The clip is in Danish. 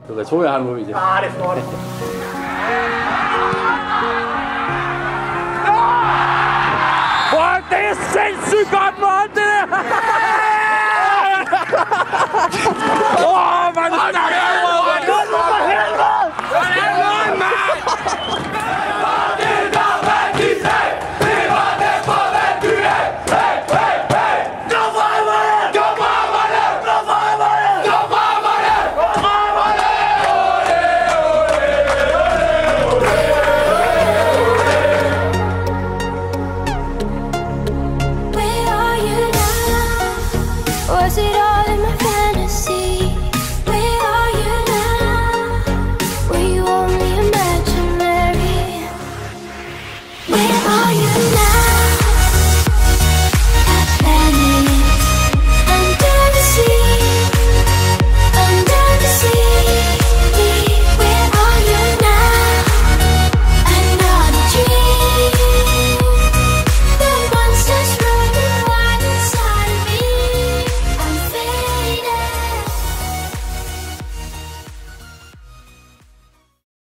Du kan tro, jeg har en mobil. Det er flot. Det er sindssygt godt mål, det der! Hvor er det Was it all